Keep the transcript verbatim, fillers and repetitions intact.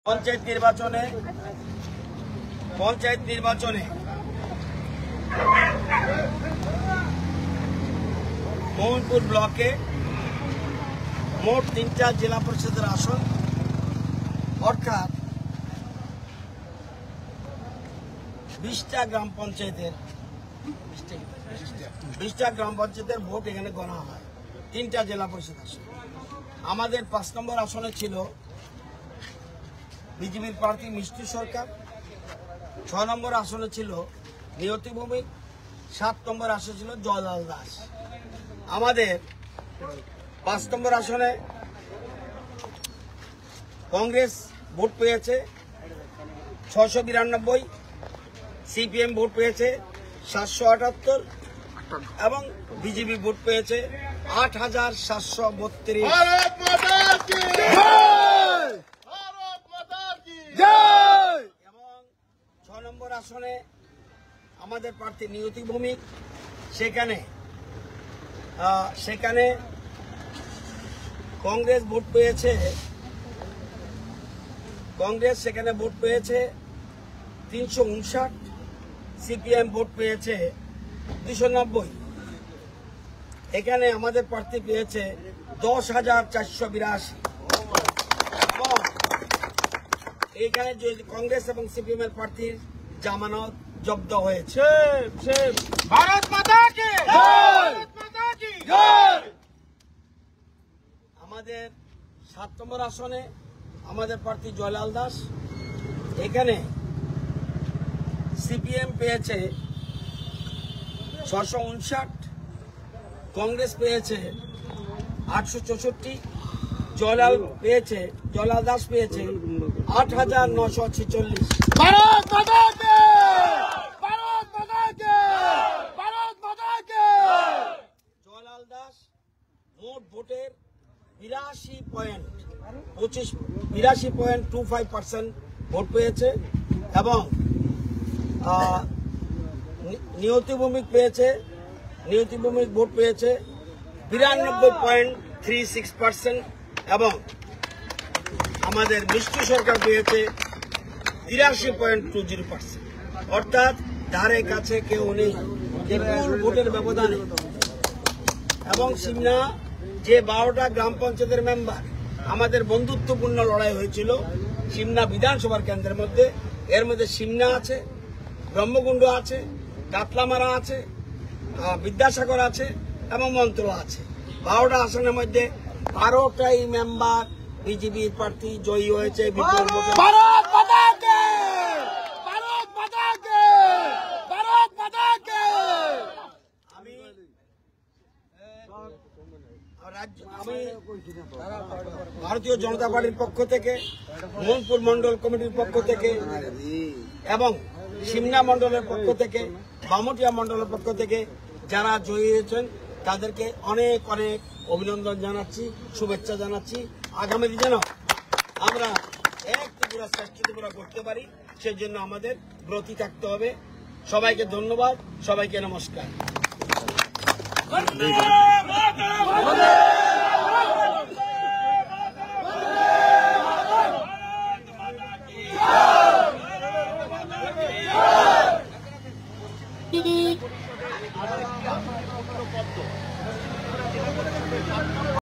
পঞ্চায়েত নির্বাচনে পঞ্চায়েত নির্বাচনে মোহনপুর ব্লকে মোট তিনটা জেলা পরিষদের আসন, অর্থাৎ বিশটা গ্রাম পঞ্চায়েতের বিশটা গ্রাম পঞ্চায়েতের ভোট এখানে গণা হয়। তিনটা জেলা পরিষদ আসন। আমাদের পাঁচ নম্বর আসনে ছিল বিজেপির প্রার্থী মিষ্টি সরকার, ছয় নম্বর আসনে ছিল নিয়তি ভৌমিক, সাত নম্বর আসনে ছিল জয়লাল দাস। আমাদের পাঁচ নম্বর আসনে কংগ্রেস ভোট পেয়েছে ছশো বিরানব্বই, সিপিএম ভোট পেয়েছে সাতশো আটাত্তর এবং বিজেপি ভোট পেয়েছে আট হাজার সাতশো বত্রিশ। এবং ছয় নম্বর আসনে আমাদের প্রার্থী নিয়তি ভৌমিক, সেখানে সেখানে কংগ্রেস ভোট পেয়েছে কংগ্রেস সেখানে ভোট পেয়েছে তিনশো উনষাট, সিপিএম ভোট পেয়েছে দুশো নব্বই। এখানে আমাদের প্রার্থী পেয়েছে দশ হাজার চারশো বিরাশি। এবং এইখানে কংগ্রেস এবং সিপিএম এর প্রার্থীর জামানত জব্দ হয়েছে। ভারত মাতা কি জয়! আমাদের সাত নম্বর আসনে আমাদের প্রার্থী জয়লাল দাস, এখানে সিপিএম পেয়েছে ছশো উনষাট, কংগ্রেস পেয়েছে আটশো চৌষট্টি, জয়লাল পেয়েছে জয়লাল দাস পেয়েছে আট হাজার নশো ছেচল্লিশ। ভারত মাতা কি ভারত মাতা কি ভারত মাতা কি। জয়লাল দাস মোট ভোটের বিরাশি পয়েন্ট পঁচিশ বিরাশি point two five percent vote পেয়েছে এবং নিয়তি ভৌমিক পেয়েছে নিয়তি ভৌমিক ভোট পেয়েছে বিরানব্বই পয়েন্ট থ্রি সিক্স পার্সেন্ট এবং আমাদের মিষ্টি সরকার পেয়েছে তিরাশি পয়েন্ট টু জিরো পার্সেন্ট। অর্থাৎ ধারে কাছে কেউ নেই, বিপুল ভোটের ব্যবধানে। এবং সিমনা যে বারোটা গ্রাম পঞ্চায়েতের মেম্বার আমাদের বন্ধুত্বপূর্ণ লড়াই হয়েছিল সিমনা বিধানসভার কেন্দ্রের মধ্যে, এর মধ্যে সিমনা আছে, ব্রহ্মকুণ্ড আছে, কাতলামারা আছে, বিদ্যাসাগর আছে এবং মন্ত্র আছে। বারোটা আসনের মধ্যে বারোটাই মেম্বার বিজেপির প্রার্থী জয়ী হয়েছে বিপুল ভোটে। ভারত মাতা কি ভারত মাতা কি ভারত মাতা কি। আমি আমি ভারতীয় জনতা পার্টির পক্ষ থেকে, মোহনপুর মন্ডল কমিটির পক্ষ থেকে এবং সিমনা মন্ডলের পক্ষ থেকে, বামুটিয়া মন্ডলের পক্ষ থেকে যারা জয়ী হয়েছেন তাদেরকে অনেক অনেক অভিনন্দন জানাচ্ছি, শুভেচ্ছা জানাচ্ছি। আগামী দিনে যেন আমরা এক ত্রিপুরা শ্রেষ্ঠ ত্রিপুরা করতে পারি, সেজন্য আমাদের ব্রতী থাকতে হবে। সবাইকে ধন্যবাদ, সবাইকে নমস্কার।